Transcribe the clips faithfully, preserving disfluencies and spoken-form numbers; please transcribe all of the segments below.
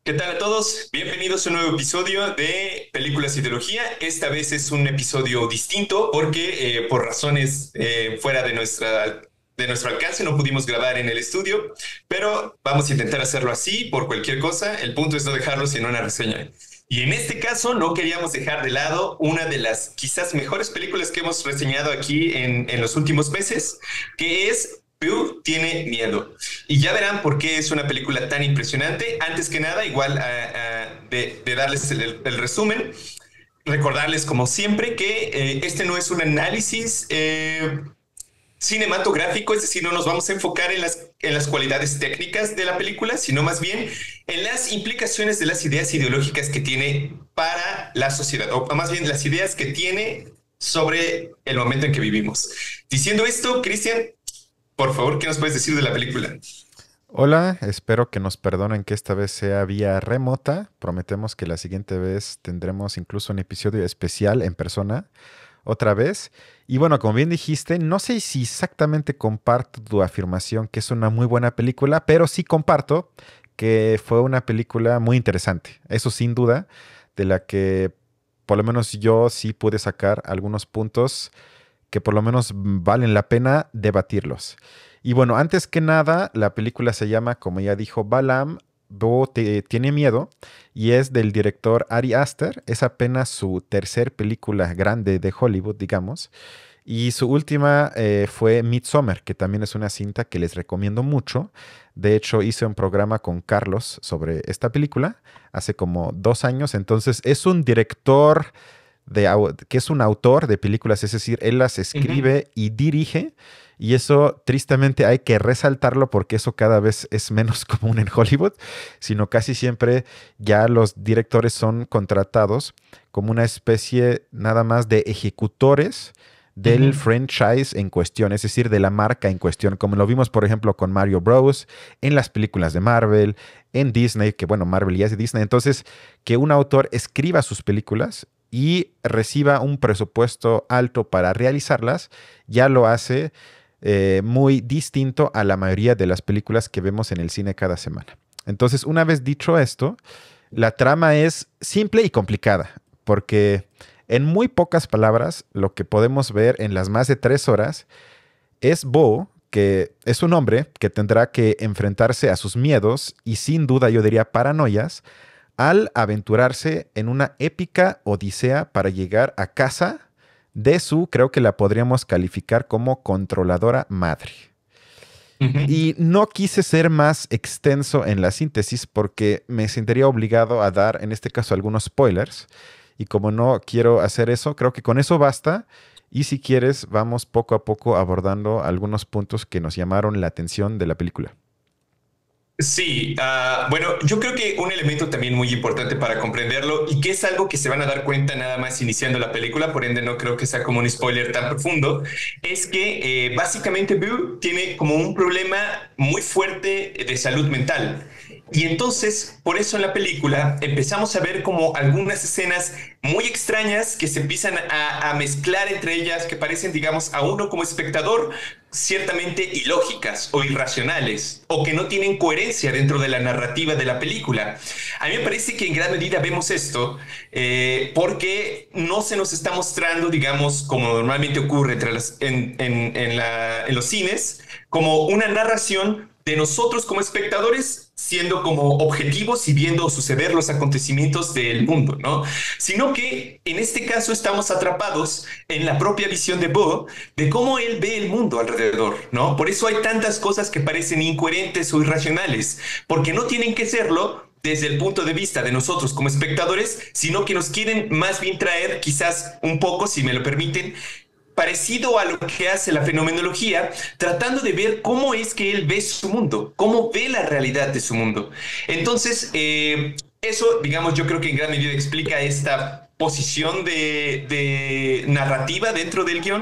¿Qué tal a todos? Bienvenidos a un nuevo episodio de Películas y Ideología. Esta vez es un episodio distinto porque eh, por razones eh, fuera de nuestra, de nuestro alcance no pudimos grabar en el estudio, pero vamos a intentar hacerlo así por cualquier cosa. El punto es no dejarlo sin una reseña. Y en este caso no queríamos dejar de lado una de las quizás mejores películas que hemos reseñado aquí en, en los últimos meses, que es Boo tiene miedo. Y ya verán por qué es una película tan impresionante. Antes que nada, igual uh, uh, de, de, darles el, el, resumen, recordarles como siempre que eh, este no es un análisis eh, cinematográfico, es decir, no nos vamos a enfocar en las, en las cualidades técnicas de la película, sino más bien en las implicaciones de las ideas ideológicas que tiene para la sociedad, o más bien las ideas que tiene sobre el momento en que vivimos. Diciendo esto, Cristian, por favor, ¿qué nos puedes decir de la película? Hola, espero que nos perdonen que esta vez sea vía remota. Prometemos que la siguiente vez tendremos incluso un episodio especial en persona, otra vez. Y bueno, como bien dijiste, no sé si exactamente comparto tu afirmación que es una muy buena película, pero sí comparto que fue una película muy interesante. Eso sin duda, de la que por lo menos yo sí pude sacar algunos puntos que por lo menos valen la pena debatirlos. Y bueno, antes que nada, la película se llama, como ya dijo Balam, Bo te, tiene miedo, y es del director Ari Aster. Es apenas su tercer película grande de Hollywood, digamos. Y su última eh, fue Midsommar, que también es una cinta que les recomiendo mucho. De hecho, hice un programa con Carlos sobre esta película hace como dos años. Entonces, es un director de, que es un autor de películas, es decir, él las escribe uh-huh. y dirige, y eso tristemente hay que resaltarlo porque eso cada vez es menos común en Hollywood, sino casi siempre ya los directores son contratados como una especie nada más de ejecutores del uh-huh. franchise en cuestión, es decir, de la marca en cuestión, como lo vimos, por ejemplo, con Mario Bros, en las películas de Marvel, en Disney, que bueno, Marvel ya es de Disney. Entonces, que un autor escriba sus películas y reciba un presupuesto alto para realizarlas, ya lo hace eh, muy distinto a la mayoría de las películas que vemos en el cine cada semana. Entonces, una vez dicho esto, la trama es simple y complicada, porque en muy pocas palabras, lo que podemos ver en las más de tres horas es Bo, que es un hombre que tendrá que enfrentarse a sus miedos y sin duda yo diría paranoias, al aventurarse en una épica odisea para llegar a casa de su, creo que la podríamos calificar como controladora madre. Uh-huh. Y no quise ser más extenso en la síntesis porque me sentiría obligado a dar, en este caso, algunos spoilers. Y como no quiero hacer eso, creo que con eso basta. Y si quieres, vamos poco a poco abordando algunos puntos que nos llamaron la atención de la película. Sí, uh, bueno, yo creo que un elemento también muy importante para comprenderlo y que es algo que se van a dar cuenta nada más iniciando la película, por ende no creo que sea como un spoiler tan profundo, es que eh, básicamente Boo tiene como un problema muy fuerte de salud mental. Y entonces, por eso en la película empezamos a ver como algunas escenas muy extrañas que se empiezan a, a mezclar entre ellas, que parecen, digamos, a uno como espectador, ciertamente ilógicas o irracionales, o que no tienen coherencia dentro de la narrativa de la película. A mí me parece que en gran medida vemos esto eh, porque no se nos está mostrando, digamos, como normalmente ocurre entre las, en, en, en, la, en los cines, como una narración de nosotros como espectadores siendo como objetivos y viendo suceder los acontecimientos del mundo, ¿no? Sino que en este caso estamos atrapados en la propia visión de Bo de cómo él ve el mundo alrededor, ¿no? Por eso hay tantas cosas que parecen incoherentes o irracionales, porque no tienen que serlo desde el punto de vista de nosotros como espectadores, sino que nos quieren más bien traer, quizás un poco, si me lo permiten, parecido a lo que hace la fenomenología, tratando de ver cómo es que él ve su mundo, cómo ve la realidad de su mundo. Entonces, eh, eso, digamos, yo creo que en gran medida explica esta posición de, de narrativa dentro del guión.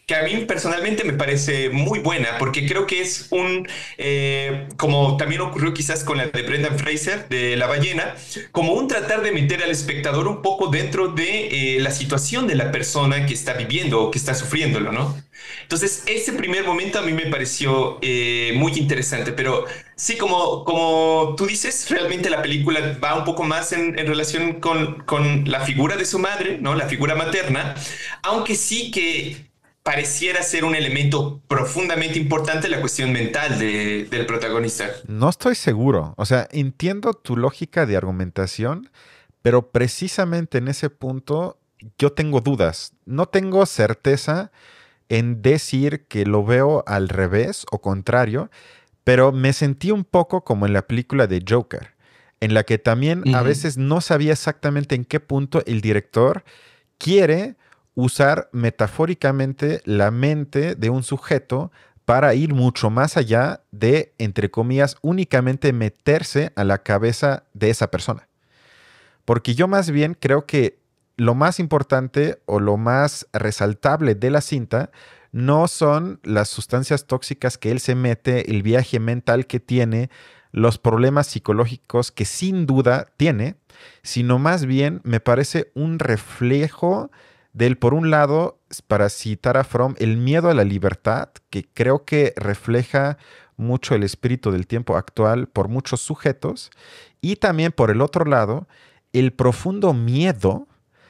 que a mí personalmente me parece muy buena, porque creo que es un, eh, como también ocurrió quizás con la de Brendan Fraser, de La ballena, como un tratar de meter al espectador un poco dentro de eh, la situación de la persona que está viviendo o que está sufriéndolo, ¿no? Entonces, ese primer momento a mí me pareció eh, muy interesante, pero sí, como, como tú dices, realmente la película va un poco más en, en relación con, con la figura de su madre, ¿no? La figura materna, aunque sí que pareciera ser un elemento profundamente importante la cuestión mental de- del protagonista. No estoy seguro. O sea, entiendo tu lógica de argumentación, pero precisamente en ese punto yo tengo dudas. No tengo certeza en decir que lo veo al revés o contrario, pero me sentí un poco como en la película de Joker, en la que también a Ujú. veces no sabía exactamente en qué punto el director quiere usar metafóricamente la mente de un sujeto para ir mucho más allá de, entre comillas, únicamente meterse a la cabeza de esa persona. Porque yo más bien creo que lo más importante o lo más resaltable de la cinta no son las sustancias tóxicas que él se mete, el viaje mental que tiene, los problemas psicológicos que sin duda tiene, sino más bien me parece un reflejo del, por un lado, para citar a Fromm, el miedo a la libertad, que creo que refleja mucho el espíritu del tiempo actual por muchos sujetos, y también por el otro lado, el profundo miedo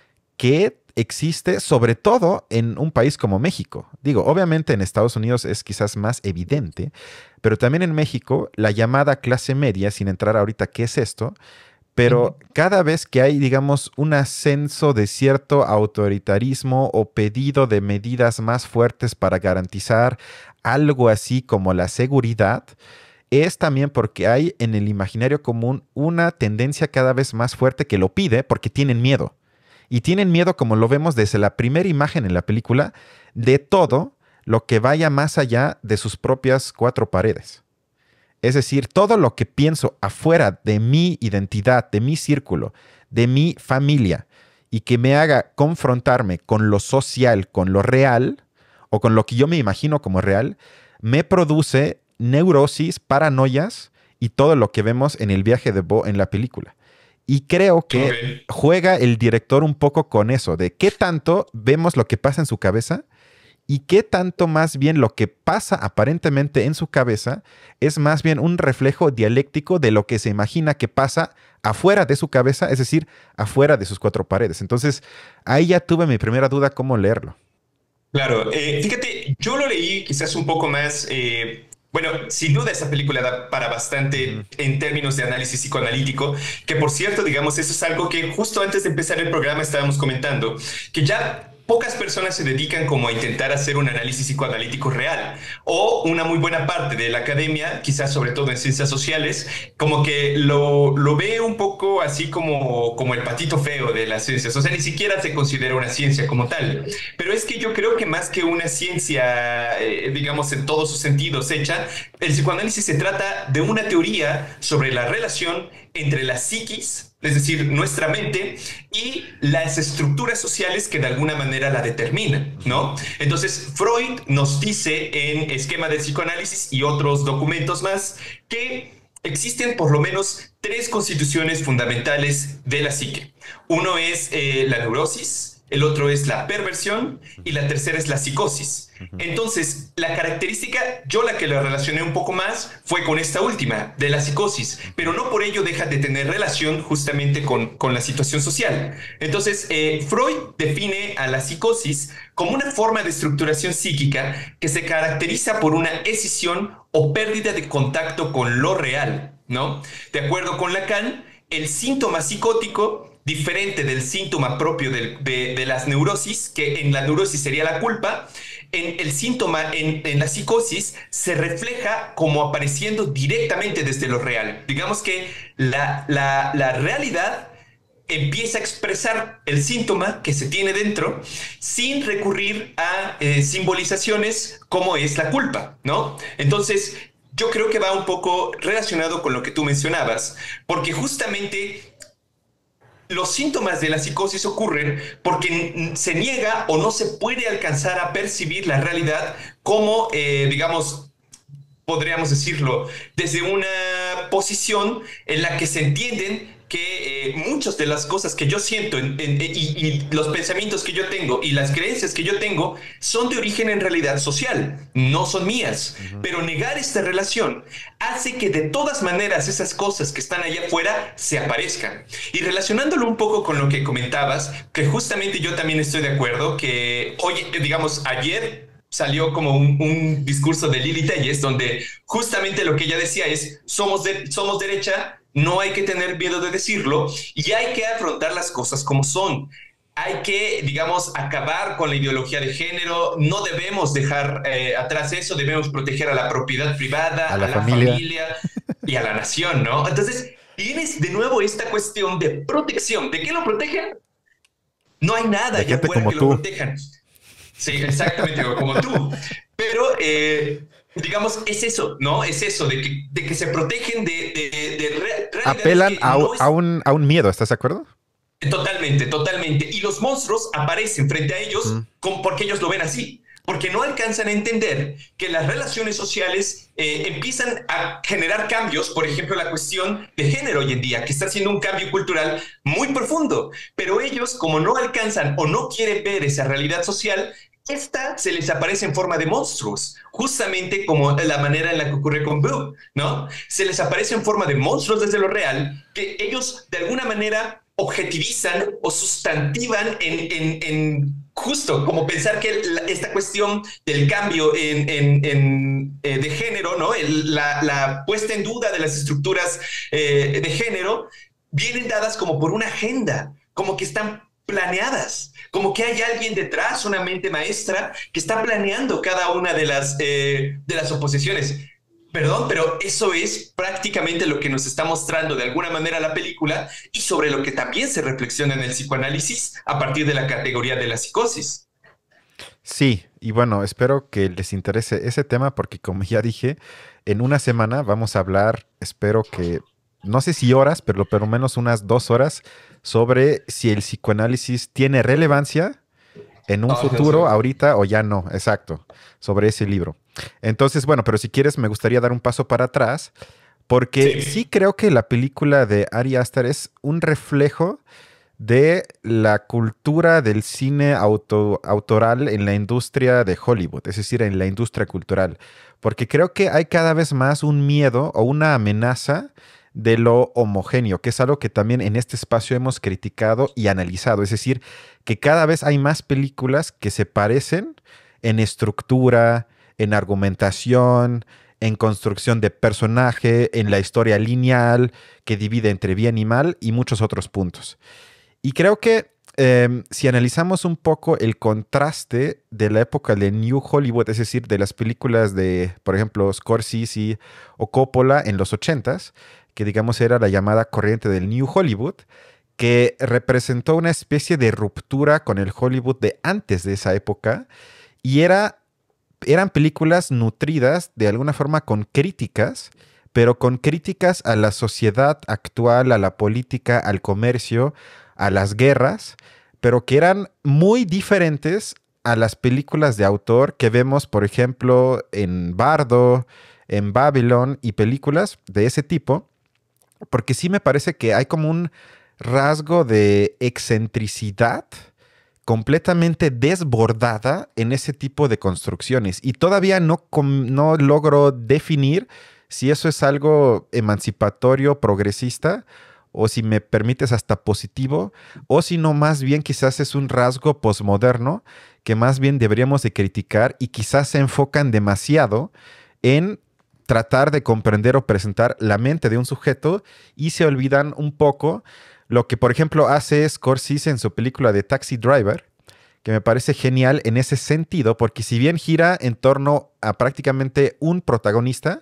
que existe, sobre todo en un país como México. Digo, obviamente en Estados Unidos es quizás más evidente, pero también en México la llamada clase media, sin entrar ahorita qué es esto, pero cada vez que hay, digamos, un ascenso de cierto autoritarismo o pedido de medidas más fuertes para garantizar algo así como la seguridad, es también porque hay en el imaginario común una tendencia cada vez más fuerte que lo pide porque tienen miedo. Y tienen miedo, como lo vemos desde la primera imagen en la película, de todo lo que vaya más allá de sus propias cuatro paredes. Es decir, todo lo que pienso afuera de mi identidad, de mi círculo, de mi familia, y que me haga confrontarme con lo social, con lo real, o con lo que yo me imagino como real, me produce neurosis, paranoias y todo lo que vemos en el viaje de Bo en la película. Y creo que Ok. juega el director un poco con eso, de qué tanto vemos lo que pasa en su cabeza y qué tanto más bien lo que pasa aparentemente en su cabeza es más bien un reflejo dialéctico de lo que se imagina que pasa afuera de su cabeza, es decir, afuera de sus cuatro paredes. Entonces, ahí ya tuve mi primera duda cómo leerlo. Claro, eh, fíjate, yo lo leí quizás un poco más, eh, bueno, sin duda esa película da para Ujú. bastante en términos de análisis psicoanalítico, que por cierto, digamos, eso es algo que justo antes de empezar el programa estábamos comentando, que ya pocas personas se dedican como a intentar hacer un análisis psicoanalítico real, o una muy buena parte de la academia, quizás sobre todo en ciencias sociales, como que lo, lo ve un poco así como, como el patito feo de las ciencias, o sea, ni siquiera se considera una ciencia como tal. Pero es que yo creo que más que una ciencia, eh, digamos, en todos sus sentidos hecha, el psicoanálisis se trata de una teoría sobre la relación entre la psiquis, es decir, nuestra mente, y las estructuras sociales que de alguna manera la determinan, Ujú. ¿no? Entonces, Freud nos dice en Esquema del Psicoanálisis y otros documentos más que existen por lo menos tres constituciones fundamentales de la psique. Uno es eh, la neurosis, el otro es la perversión y Ujú. la tercera es la psicosis. Ujú. Entonces, la característica, yo la que la relacioné un poco más fue con esta última, de la psicosis, Ujú. pero no por ello deja de tener relación justamente con, con la situación social. Entonces, eh, Freud define a la psicosis como una forma de estructuración psíquica que se caracteriza por una escisión o pérdida de contacto con lo real, ¿no? De acuerdo con Lacan, el síntoma psicótico, diferente del síntoma propio de, de, de las neurosis, que en la neurosis sería la culpa, en el síntoma, en, en, la psicosis, se refleja como apareciendo directamente desde lo real. Digamos que la, la, la realidad empieza a expresar el síntoma que se tiene dentro sin recurrir a eh, simbolizaciones como es la culpa, ¿no? Entonces, yo creo que va un poco relacionado con lo que tú mencionabas, porque justamente los síntomas de la psicosis ocurren porque se niega o no se puede alcanzar a percibir la realidad como, eh, digamos, podríamos decirlo, desde una posición en la que se entienden que eh, muchas de las cosas que yo siento en, en, y, y, los pensamientos que yo tengo y las creencias que yo tengo son de origen en realidad social, no son mías. Uh -huh. Pero negar esta relación hace que de todas maneras esas cosas que están allá afuera se aparezcan. Y relacionándolo un poco con lo que comentabas, que justamente yo también estoy de acuerdo, que hoy, digamos, ayer salió como un, un discurso de Lili Telles, donde justamente lo que ella decía es, somos, de, somos derecha, no hay que tener miedo de decirlo, y hay que afrontar las cosas como son. Hay que, digamos, acabar con la ideología de género, no debemos dejar eh, atrás eso, debemos proteger a la propiedad privada, A a la la familia. familia y a la nación, ¿no? Entonces, tienes de nuevo esta cuestión de protección. ¿De qué lo protegen? No hay nada De allá gente afuera como que lo tú. protejan. Sí, exactamente, como tú. Pero, eh, digamos, es eso, ¿no? Es eso, de que, de que se protegen de, de, de re realidades Apelan que a, no a, es... un, a un miedo, ¿estás de acuerdo? Totalmente, totalmente. Y los monstruos aparecen frente a Uh -huh. ellos con, porque ellos lo ven así. Porque no alcanzan a entender que las relaciones sociales eh, empiezan a generar cambios, por ejemplo, la cuestión de género hoy en día, que está haciendo un cambio cultural muy profundo. Pero ellos, como no alcanzan o no quieren ver esa realidad social, esta se les aparece en forma de monstruos, justamente como la manera en la que ocurre con Boo, ¿no? Se les aparece en forma de monstruos desde lo real, que ellos de alguna manera objetivizan o sustantivan en, en, en justo como pensar que la, esta cuestión del cambio en, en, en, eh, de género, ¿no? El, la, la puesta en duda de las estructuras eh, de género, vienen dadas como por una agenda, como que están planeadas, como que hay alguien detrás, una mente maestra, que está planeando cada una de las, eh, de las oposiciones. Perdón, pero eso es prácticamente lo que nos está mostrando de alguna manera la película y sobre lo que también se reflexiona en el psicoanálisis a partir de la categoría de la psicosis. Sí, y bueno, espero que les interese ese tema porque como ya dije, en una semana vamos a hablar, espero que, no sé si horas, pero por lo menos unas dos horas, sobre si el psicoanálisis tiene relevancia en un Oh, Dios futuro, mío. ahorita o ya no, exacto, sobre ese libro. Entonces, bueno, pero si quieres me gustaría dar un paso para atrás, porque sí Sí. creo que la película de Ari Aster es un reflejo de la cultura del cine auto, autoral en la industria de Hollywood, es decir, en la industria cultural. Porque creo que hay cada vez más un miedo o una amenaza de lo homogéneo, que es algo que también en este espacio hemos criticado y analizado. Es decir, que cada vez hay más películas que se parecen en estructura, en argumentación, en construcción de personaje, en la historia lineal que divide entre bien y mal y muchos otros puntos. Y creo que eh, si analizamos un poco el contraste de la época de New Hollywood, es decir, de las películas de, por ejemplo, Scorsese o Coppola en los ochentas, que digamos era la llamada corriente del New Hollywood, que representó una especie de ruptura con el Hollywood de antes de esa época, y era, eran películas nutridas de alguna forma con críticas, pero con críticas a la sociedad actual, a la política, al comercio, a las guerras, pero que eran muy diferentes a las películas de autor que vemos, por ejemplo, en Bardo, en Babylon y películas de ese tipo, porque sí me parece que hay como un rasgo de excentricidad completamente desbordada en ese tipo de construcciones y todavía no, no logro definir si eso es algo emancipatorio, progresista, o si me permites hasta positivo, o si no más bien quizás es un rasgo posmoderno que más bien deberíamos de criticar y quizás se enfocan demasiado en tratar de comprender o presentar la mente de un sujeto y se olvidan un poco lo que, por ejemplo, hace Scorsese en su película de Taxi Driver, que me parece genial en ese sentido, porque si bien gira en torno a prácticamente un protagonista,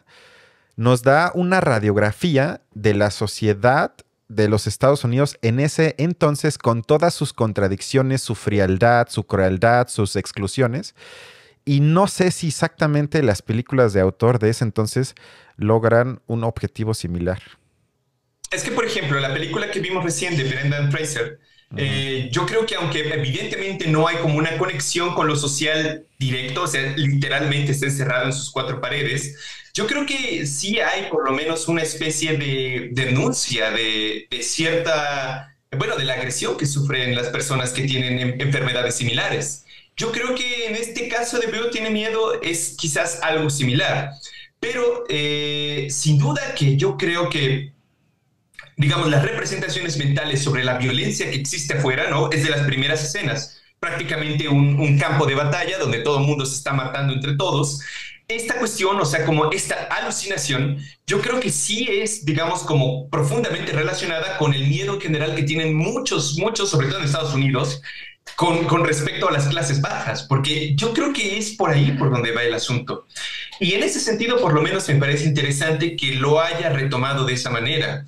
nos da una radiografía de la sociedad de los Estados Unidos en ese entonces con todas sus contradicciones, su frialdad, su crueldad, sus exclusiones. Y no sé si exactamente las películas de autor de ese entonces logran un objetivo similar. Es que, por ejemplo, la película que vimos recién de Brendan Fraser, Ujú. eh, yo creo que aunque evidentemente no hay como una conexión con lo social directo, o sea, literalmente está encerrado en sus cuatro paredes, yo creo que sí hay por lo menos una especie de denuncia de, de cierta, bueno, de la agresión que sufren las personas que tienen em- enfermedades similares. Yo creo que en este caso de Veo tiene miedo es quizás algo similar, pero eh, sin duda que yo creo que digamos, las representaciones mentales sobre la violencia que existe afuera, ¿no? Es de las primeras escenas, prácticamente un, un campo de batalla donde todo el mundo se está matando entre todos. Esta cuestión, o sea, como esta alucinación, yo creo que sí es, digamos, como profundamente relacionada con el miedo en general que tienen muchos, muchos, sobre todo en Estados Unidos, con, con respecto a las clases bajas, porque yo creo que es por ahí por donde va el asunto. Y en ese sentido, por lo menos me parece interesante que lo haya retomado de esa manera,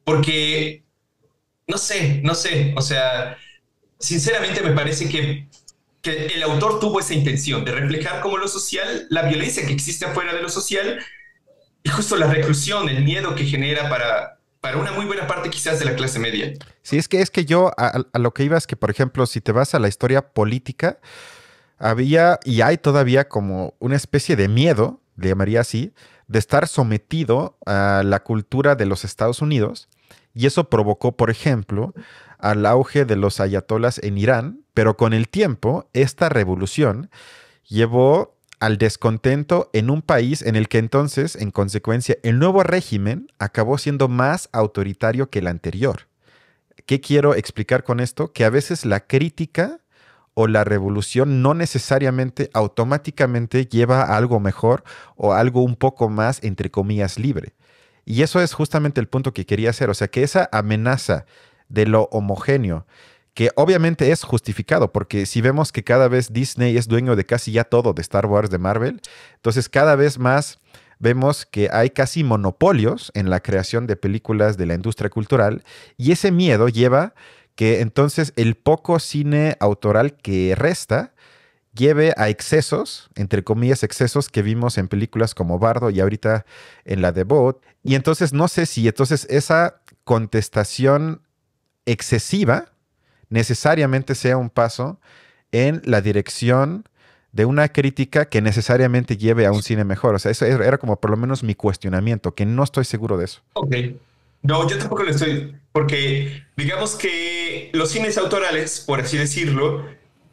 porque no sé, no sé, o sea, sinceramente me parece que, que el autor tuvo esa intención de reflejar como lo social, la violencia que existe afuera de lo social y justo la reclusión, el miedo que genera para, para una muy buena parte quizás de la clase media. Sí, es que es que yo a, a lo que iba es que, por ejemplo, si te vas a la historia política, había y hay todavía como una especie de miedo, le llamaría así, de estar sometido a la cultura de los Estados Unidos. Y eso provocó, por ejemplo, al auge de los ayatolas en Irán, pero con el tiempo, esta revolución llevó al descontento en un país en el que entonces, en consecuencia, el nuevo régimen acabó siendo más autoritario que el anterior. ¿Qué quiero explicar con esto? Que a veces la crítica o la revolución no necesariamente automáticamente lleva a algo mejor o algo un poco más, entre comillas, libre. Y eso es justamente el punto que quería hacer. O sea, que esa amenaza de lo homogéneo, que obviamente es justificado, porque si vemos que cada vez Disney es dueño de casi ya todo de Star Wars, de Marvel, entonces cada vez más vemos que hay casi monopolios en la creación de películas de la industria cultural y ese miedo lleva que entonces el poco cine autoral que resta lleve a excesos, entre comillas, excesos que vimos en películas como Bardo y ahorita en la de Bot. Y entonces no sé si entonces esa contestación excesiva necesariamente sea un paso en la dirección de una crítica que necesariamente lleve a un cine mejor. O sea, eso era como por lo menos mi cuestionamiento, que no estoy seguro de eso. Ok. No, yo tampoco lo estoy, porque digamos que los cines autorales, por así decirlo,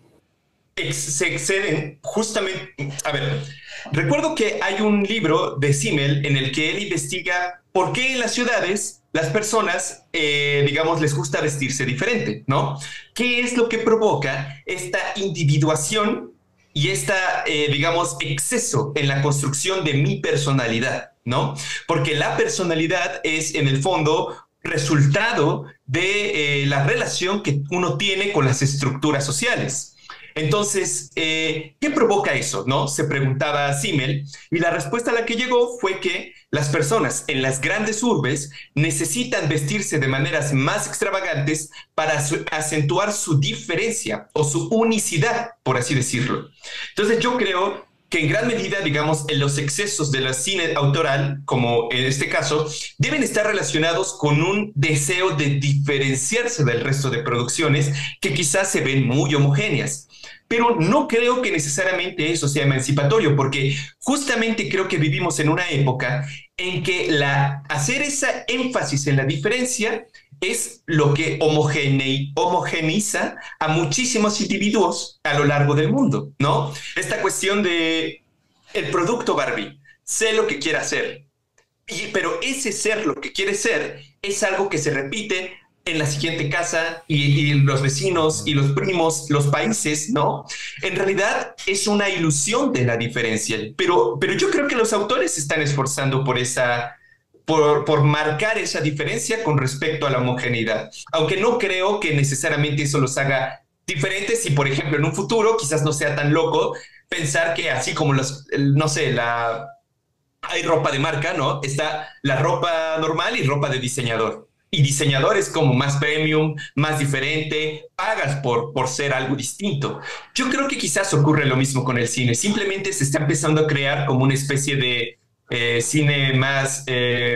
ex- se exceden justamente. A ver, recuerdo que hay un libro de Simmel en el que él investiga por qué en las ciudades las personas, eh, digamos, les gusta vestirse diferente, ¿no? ¿Qué es lo que provoca esta individuación y esta, eh, digamos, exceso en la construcción de mi personalidad, ¿no? Porque la personalidad es, en el fondo, resultado de eh, la relación que uno tiene con las estructuras sociales. Entonces, eh, ¿qué provoca eso? ¿No? Se preguntaba Simmel, y la respuesta a la que llegó fue que las personas en las grandes urbes necesitan vestirse de maneras más extravagantes para su- acentuar su diferencia o su unicidad, por así decirlo. Entonces, yo creo que en gran medida, digamos, en los excesos de la cine autoral, como en este caso, deben estar relacionados con un deseo de diferenciarse del resto de producciones que quizás se ven muy homogéneas. Pero no creo que necesariamente eso sea emancipatorio, porque justamente creo que vivimos en una época en que la, hacer esa énfasis en la diferencia es lo que homogene, homogeniza a muchísimos individuos a lo largo del mundo, ¿no? Esta cuestión de el producto Barbie, sé lo que quiere hacer, y, pero ese ser lo que quiere ser es algo que se repite en la siguiente casa y, y los vecinos y los primos, los países, ¿no? En realidad es una ilusión de la diferencia, pero, pero yo creo que los autores se están esforzando por esa, por, por marcar esa diferencia con respecto a la homogeneidad, aunque no creo que necesariamente eso los haga diferentes y, por ejemplo, en un futuro quizás no sea tan loco pensar que así como los, no sé, la, hay ropa de marca, ¿no? Está la ropa normal y ropa de diseñador. Y diseñador es como más premium, más diferente, pagas por, por ser algo distinto. Yo creo que quizás ocurre lo mismo con el cine. Simplemente se está empezando a crear como una especie de eh, cine más, eh,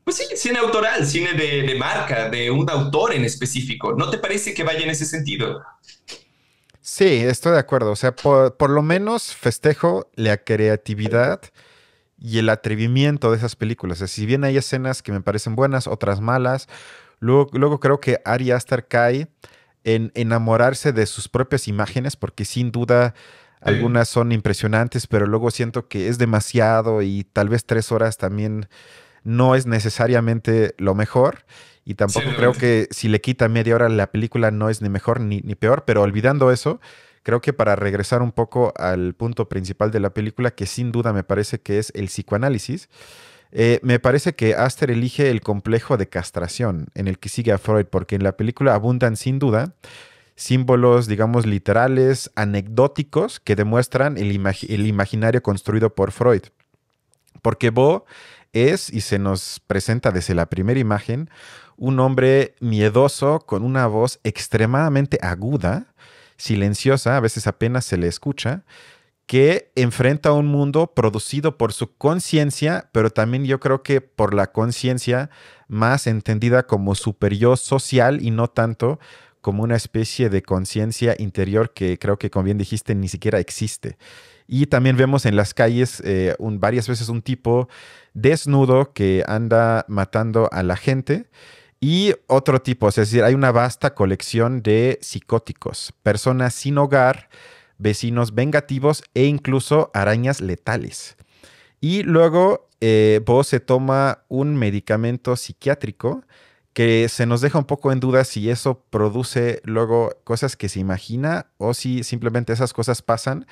Pues sí, cine autoral, cine de, de marca, de un autor en específico. ¿No te parece que vaya en ese sentido? Sí, estoy de acuerdo. O sea, por, por lo menos festejo la creatividad y el atrevimiento de esas películas. O sea, si bien hay escenas que me parecen buenas, otras malas, luego, luego creo que Ari Aster cae en enamorarse de sus propias imágenes, porque sin duda Sí, algunas son impresionantes, pero luego siento que es demasiado y tal vez tres horas también no es necesariamente lo mejor. Y tampoco creo ciertamente. que si le quita media hora la película no es ni mejor ni, ni peor, pero olvidando eso, creo que para regresar un poco al punto principal de la película, que sin duda me parece que es el psicoanálisis, eh, me parece que Aster elige el complejo de castración en el que sigue a Freud, porque en la película abundan sin duda símbolos, digamos, literales, anecdóticos, que demuestran el, imagi- el imaginario construido por Freud. Porque Bo es, y se nos presenta desde la primera imagen, un hombre miedoso con una voz extremadamente aguda, silenciosa, a veces apenas se le escucha, que enfrenta un mundo producido por su conciencia, pero también yo creo que por la conciencia más entendida como superior social y no tanto como una especie de conciencia interior que creo que, como bien dijiste, ni siquiera existe. Y también vemos en las calles eh, un- varias veces un tipo desnudo que anda matando a la gente. Y otro tipo, es decir, hay una vasta colección de psicóticos, personas sin hogar, vecinos vengativos e incluso arañas letales. Y luego eh, Bo se toma un medicamento psiquiátrico que se nos deja un poco en duda si eso produce luego cosas que se imagina o si simplemente esas cosas pasan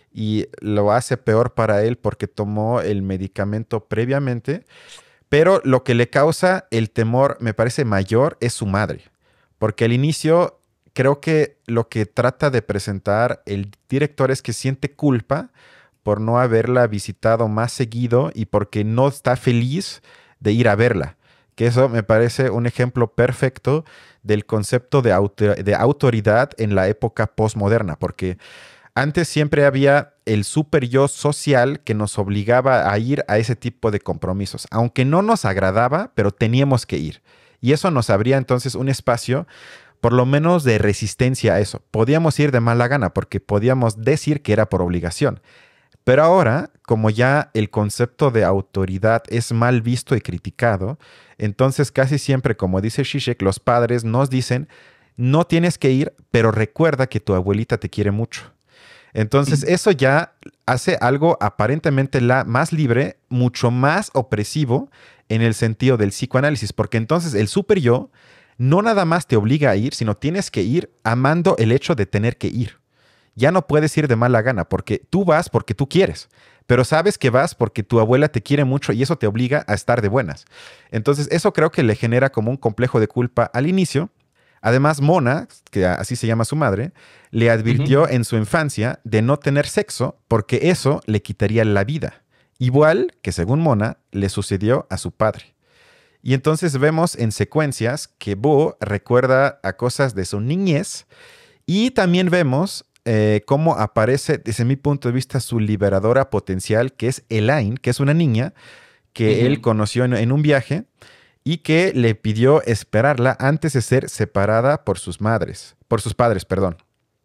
y lo hace peor para él porque tomó el medicamento previamente. Pero lo que le causa el temor, me parece mayor, es su madre. Porque al inicio creo que lo que trata de presentar el director es que siente culpa por no haberla visitado más seguido y porque no está feliz de ir a verla. Que eso me parece un ejemplo perfecto del concepto de, auto- de autoridad en la época postmoderna, porque antes siempre había el super yo social que nos obligaba a ir a ese tipo de compromisos, aunque no nos agradaba, pero teníamos que ir. Y eso nos abría entonces un espacio, por lo menos de resistencia a eso. Podíamos ir de mala gana porque podíamos decir que era por obligación. Pero ahora, como ya el concepto de autoridad es mal visto y criticado, entonces casi siempre, como dice Zizek, los padres nos dicen, no tienes que ir, pero recuerda que tu abuelita te quiere mucho. Entonces, eso ya hace algo aparentemente la más libre, mucho más opresivo en el sentido del psicoanálisis, porque entonces el super yo no nada más te obliga a ir, sino tienes que ir amando el hecho de tener que ir. Ya no puedes ir de mala gana, porque tú vas porque tú quieres, pero sabes que vas porque tu abuela te quiere mucho y eso te obliga a estar de buenas. Entonces, eso creo que le genera como un complejo de culpa al inicio. Además, Mona, que así se llama su madre, le advirtió Ujú. en su infancia de no tener sexo porque eso le quitaría la vida. Igual que según Mona le sucedió a su padre. Y entonces vemos en secuencias que Bo recuerda a cosas de su niñez y también vemos eh, cómo aparece desde mi punto de vista su liberadora potencial, que es Elaine, que es una niña que él Ujú. conoció en, en un viaje y que le pidió esperarla antes de ser separada por sus madres, por sus padres, perdón.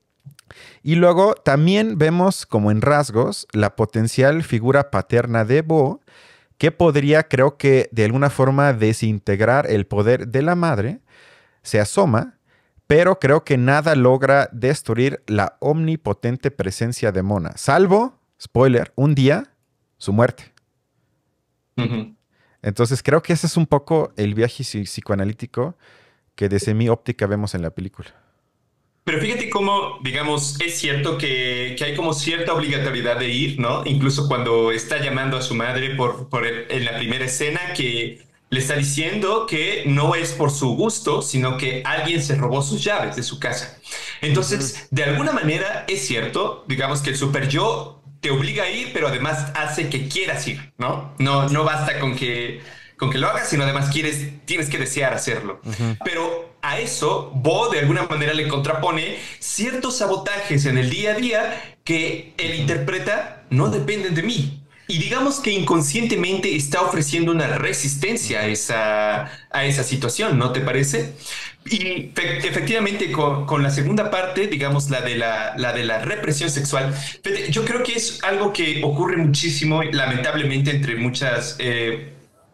Y luego también vemos como en rasgos la potencial figura paterna de Bo, que podría, creo que de alguna forma desintegrar el poder de la madre, se asoma, pero creo que nada logra destruir la omnipotente presencia de Mona, salvo, spoiler, un día, su muerte. Ujú. Entonces creo que ese es un poco el viaje psi- psicoanalítico que desde mi óptica vemos en la película. Pero fíjate cómo, digamos, es cierto que, que hay como cierta obligatoriedad de ir, ¿no? Incluso cuando está llamando a su madre por, por el- en la primera escena que le está diciendo que no es por su gusto, sino que alguien se robó sus llaves de su casa. Ujú, Entonces, de alguna manera es cierto, digamos que el super yo te obliga a ir, pero además hace que quieras ir, ¿no? No, no basta con que, con que lo hagas, sino además quieres, tienes que desear hacerlo. ujú, Pero a eso, Bo de alguna manera le contrapone ciertos sabotajes en el día a día que él ujú, interpreta no dependen de mí. y digamos que inconscientemente está ofreciendo una resistencia a esa, a esa situación, ¿no te parece? Y fe- efectivamente con, con la segunda parte, digamos la de la, la de la represión sexual, fíjate, yo creo que es algo que ocurre muchísimo, lamentablemente, entre muchas... eh,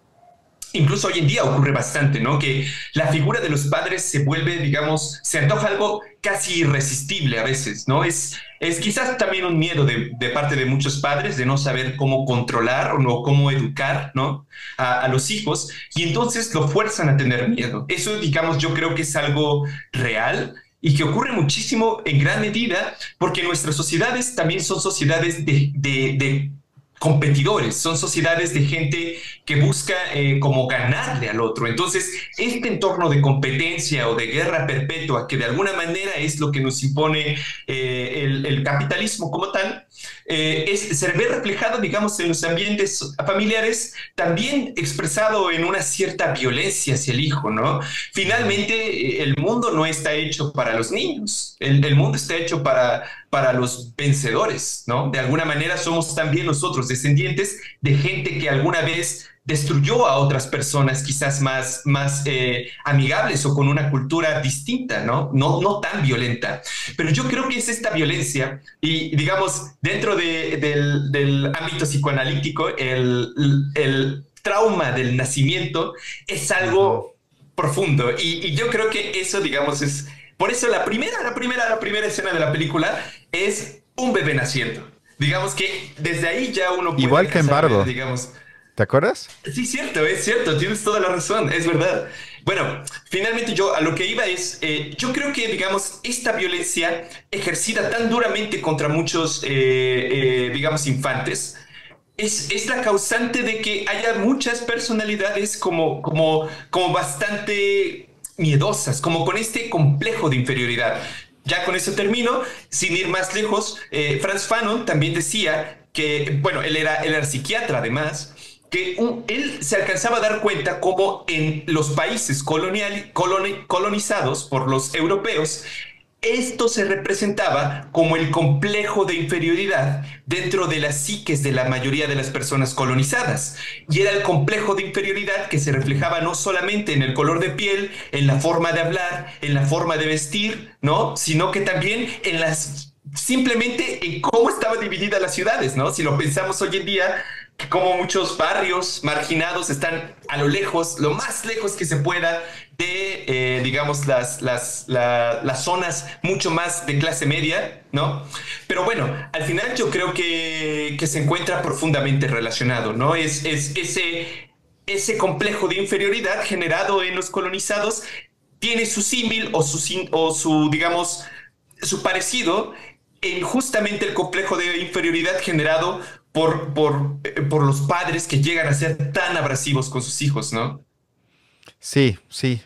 incluso hoy en día ocurre bastante, ¿no? Que la figura de los padres se vuelve, digamos, se antoja algo casi irresistible a veces, ¿no? Es, es quizás también un miedo de, de parte de muchos padres de no saber cómo controlar o no, cómo educar, ¿no? A, a los hijos y entonces lo fuerzan a tener miedo. Eso, digamos, yo creo que es algo real y que ocurre muchísimo en gran medida porque nuestras sociedades también son sociedades de, de, de competidores, son sociedades de gente que busca eh, como ganarle al otro. Entonces, este entorno de competencia o de guerra perpetua, que de alguna manera es lo que nos impone eh, el, el, capitalismo como tal, eh, es, se ve reflejado, digamos, en los ambientes familiares, también expresado en una cierta violencia hacia el hijo, ¿no? Finalmente, el mundo no está hecho para los niños, el, el mundo está hecho para, para los vencedores, ¿no? De alguna manera somos también nosotros descendientes de gente que alguna vez destruyó a otras personas quizás más, más eh, amigables o con una cultura distinta, ¿no? ¿no? No tan violenta. Pero yo creo que es esta violencia y, digamos, dentro de, del, del ámbito psicoanalítico, el, el trauma del nacimiento es Ujú. algo profundo y, y yo creo que eso, digamos, es... Por eso la primera, la primera, la primera escena de la película es un bebé naciendo. Digamos que desde ahí ya uno puede Igual que en casar, Bardo, digamos, ¿te acuerdas? sí, cierto, es cierto, tienes toda la razón, es verdad. Bueno, finalmente yo a lo que iba es, eh, yo creo que, digamos, esta violencia ejercida tan duramente contra muchos, eh, eh, digamos, infantes, es, es la causante de que haya muchas personalidades como, como, como bastante miedosas, como con este complejo de inferioridad. Ya con eso termino, sin ir más lejos, eh, Franz Fanon también decía que, bueno, él era, él era psiquiatra además, que un- él se alcanzaba a dar cuenta cómo en los países colonial, coloni- colonizados por los europeos, esto se representaba como el complejo de inferioridad dentro de las psiques de la mayoría de las personas colonizadas. Y era el complejo de inferioridad que se reflejaba no solamente en el color de piel, en la forma de hablar, en la forma de vestir, ¿no? Sino que también en las simplemente en cómo estaban divididas las ciudades, ¿no? Si lo pensamos hoy en día, que como muchos barrios marginados están a lo lejos, lo más lejos que se pueda de, eh, digamos, las, las, la, las zonas mucho más de clase media, ¿no? Pero bueno, al final yo creo que, que se encuentra profundamente relacionado, ¿no? Es, es ese, ese complejo de inferioridad generado en los colonizados tiene su símil o su, sim- o su, digamos, su parecido en justamente el complejo de inferioridad generado por, por, eh, por los padres que llegan a ser tan abrasivos con sus hijos, ¿no? Sí, sí.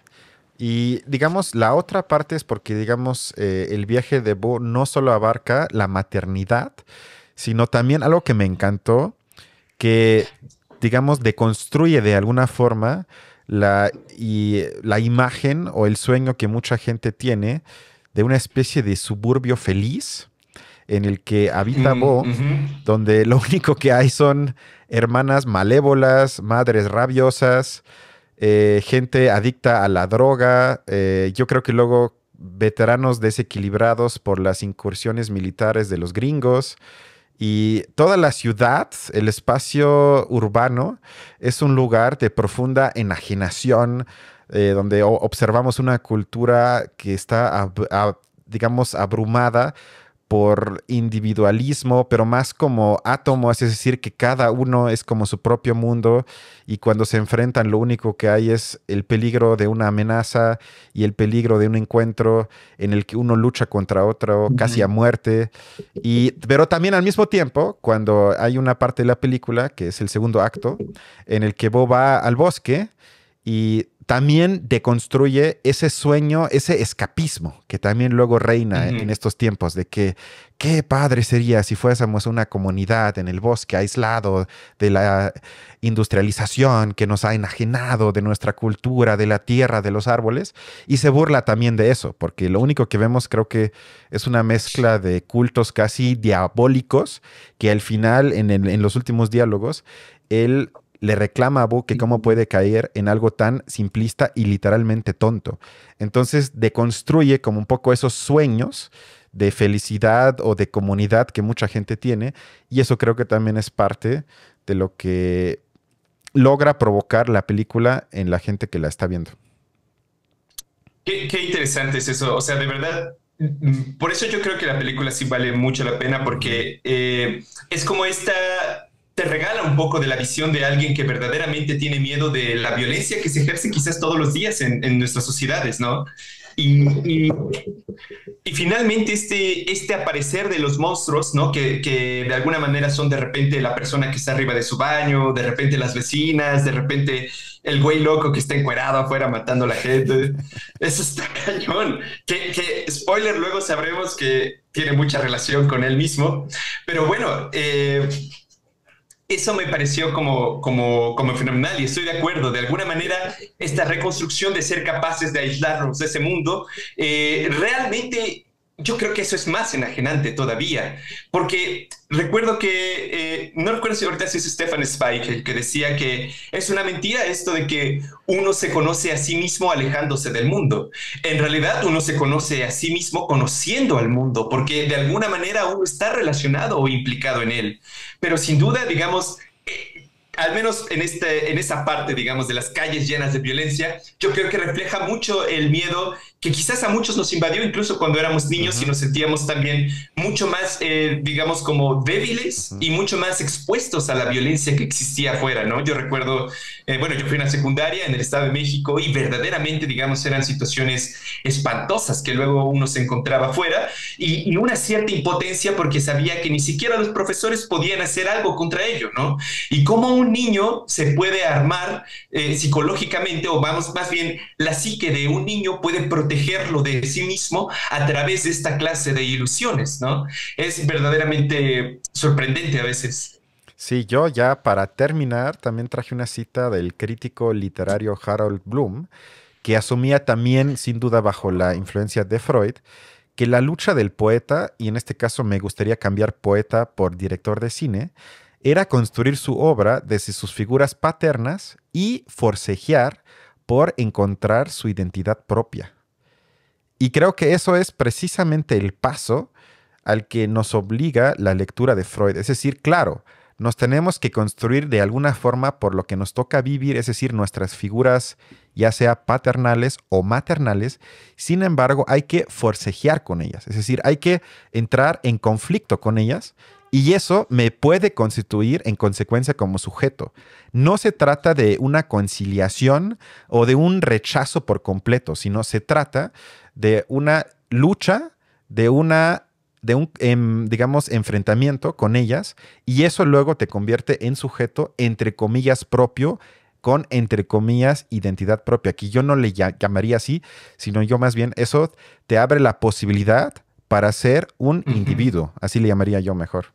Y digamos, la otra parte es porque, digamos, eh, el viaje de Bo no solo abarca la maternidad, sino también algo que me encantó, que, digamos, deconstruye de alguna forma la, y, la imagen o el sueño que mucha gente tiene de una especie de suburbio feliz en el que habita Mm, Bo, ujú. donde lo único que hay son hermanas malévolas, madres rabiosas, eh, gente adicta a la droga. Eh, yo creo que luego veteranos desequilibrados por las incursiones militares de los gringos. Y toda la ciudad, el espacio urbano, es un lugar de profunda enajenación, eh, donde o- observamos una cultura que está, ab- ab- digamos, abrumada por individualismo, pero más como átomos, es decir, que cada uno es como su propio mundo y cuando se enfrentan lo único que hay es el peligro de una amenaza y el peligro de un encuentro en el que uno lucha contra otro casi a Ujú. muerte. Y, pero también al mismo tiempo, cuando hay una parte de la película, que es el segundo acto, en el que Bo va al bosque y también deconstruye ese sueño, ese escapismo que también luego reina en, Ujú. en estos tiempos de que qué padre sería si fuésemos una comunidad en el bosque aislado de la industrialización que nos ha enajenado de nuestra cultura, de la tierra, de los árboles, y se burla también de eso, porque lo único que vemos creo que es una mezcla de cultos casi diabólicos que al final, en, el- en los últimos diálogos, él le reclama a Bo que cómo puede caer en algo tan simplista y literalmente tonto. Entonces deconstruye como un poco esos sueños de felicidad o de comunidad que mucha gente tiene, y eso creo que también es parte de lo que logra provocar la película en la gente que la está viendo. Qué, qué interesante es eso. O sea, de verdad, mm, por eso yo creo que la película sí vale mucho la pena, Ujú. porque eh, es como esta, te regala un poco de la visión de alguien que verdaderamente tiene miedo de la violencia que se ejerce quizás todos los días en, en nuestras sociedades, ¿no? Y, y y finalmente este, este aparecer de los monstruos, ¿no? Que, que de alguna manera son de repente la persona que está arriba de su baño, de repente las vecinas, de repente el güey loco que está encuerado afuera matando a la gente. Eso está cañón. Que, que spoiler, luego sabremos que tiene mucha relación con él mismo. Pero bueno, eh, eso me pareció como, como, como fenomenal y estoy de acuerdo. De alguna manera, esta reconstrucción de ser capaces de aislarnos de ese mundo, eh, realmente yo creo que eso es más enajenante todavía. Porque recuerdo que, eh, no recuerdo si ahorita si es Stefan Zweig el que decía que es una mentira esto de que uno se conoce a sí mismo alejándose del mundo. En realidad uno se conoce a sí mismo conociendo al mundo, porque de alguna manera uno está relacionado o implicado en él. Pero sin duda, digamos, eh, al menos en, este, en esa parte, digamos, de las calles llenas de violencia, yo creo que refleja mucho el miedo que quizás a muchos nos invadió incluso cuando éramos niños y Ujú, nos sentíamos también mucho más, eh, digamos, como débiles ujú. y mucho más expuestos a la violencia que existía afuera, ¿no? Yo recuerdo, eh, bueno, yo fui a una secundaria en el Estado de México y verdaderamente, digamos, eran situaciones espantosas que luego uno se encontraba afuera y, y una cierta impotencia porque sabía que ni siquiera los profesores podían hacer algo contra ello, ¿no? Y cómo un niño se puede armar eh, psicológicamente, o vamos, más bien, la psique de un niño puede protegerlo de sí mismo a través de esta clase de ilusiones, ¿no? Es verdaderamente sorprendente a veces. Sí, yo ya para terminar también traje una cita del crítico literario Harold Bloom, que asumía también, sin duda bajo la influencia de Freud, que la lucha del poeta, y en este caso me gustaría cambiar poeta por director de cine, era construir su obra desde sus figuras paternas y forcejear por encontrar su identidad propia. Y creo que eso es precisamente el paso al que nos obliga la lectura de Freud. Es decir, claro, nos tenemos que construir de alguna forma por lo que nos toca vivir, es decir, nuestras figuras, ya sea paternales o maternales. Sin embargo, hay que forcejear con ellas, es decir, hay que entrar en conflicto con ellas, y eso me puede constituir en consecuencia como sujeto. No se trata de una conciliación o de un rechazo por completo, sino se trata de una lucha, de una de un, em, digamos, enfrentamiento con ellas, y eso luego te convierte en sujeto, entre comillas, propio, con, entre comillas, identidad propia. Aquí yo no le ll- llamaría así, sino yo más bien eso te abre la posibilidad para ser un Uh -huh. individuo. Así le llamaría yo mejor.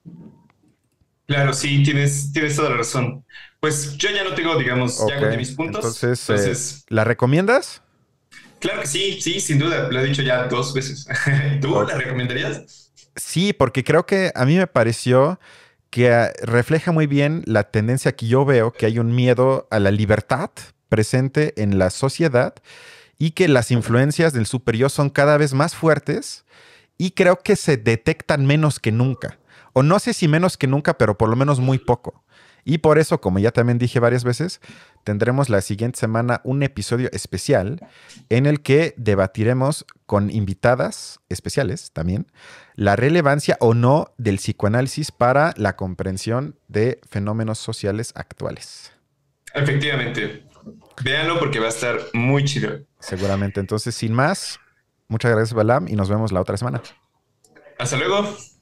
Claro, sí, tienes, tienes toda la razón. Pues yo ya no tengo, digamos, ya Ok, agoté mis puntos, entonces, eh, entonces, ¿la recomiendas? claro que sí, sí, sin duda, lo he dicho ya dos veces. ¿Tú O- la recomendarías? sí, porque creo que a mí me pareció que ah, refleja muy bien la tendencia que yo veo, que hay un miedo a la libertad presente en la sociedad y que las influencias del superior son cada vez más fuertes y creo que se detectan menos que nunca. O no sé si menos que nunca, pero por lo menos muy poco. Y por eso, como ya también dije varias veces, tendremos la siguiente semana un episodio especial en el que debatiremos con invitadas especiales también la relevancia o no del psicoanálisis para la comprensión de fenómenos sociales actuales. Efectivamente. Véanlo porque va a estar muy chido. Seguramente. Entonces, sin más, muchas gracias, Balam, y nos vemos la otra semana. Hasta luego.